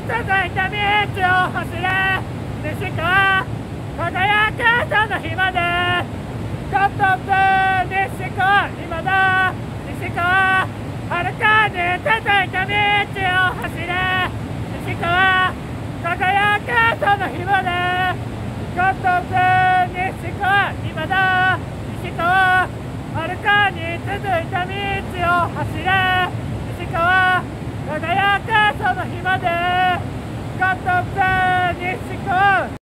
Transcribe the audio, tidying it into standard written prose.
いた道を走れ西川輝けその日までゴッドブ西川今だ西川遥かに続いた道を走れ西川輝けその日までゴッドブ西川今だ西川遥かに続いた道を走れ西川輝けその日までゴッドブ西川